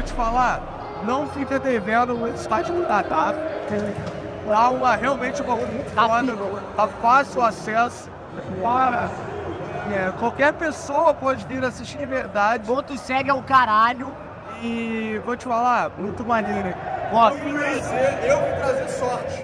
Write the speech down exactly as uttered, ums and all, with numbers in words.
te falar, não fica devendo o estádio do Tatá. Lá uma, realmente uma rua muito foda, tá fácil o acesso. Para, é, qualquer pessoa pode vir assistir de verdade. Ponto cego é o caralho. E vou te falar, muito maneiro. Gosto. Eu vim trazer sorte.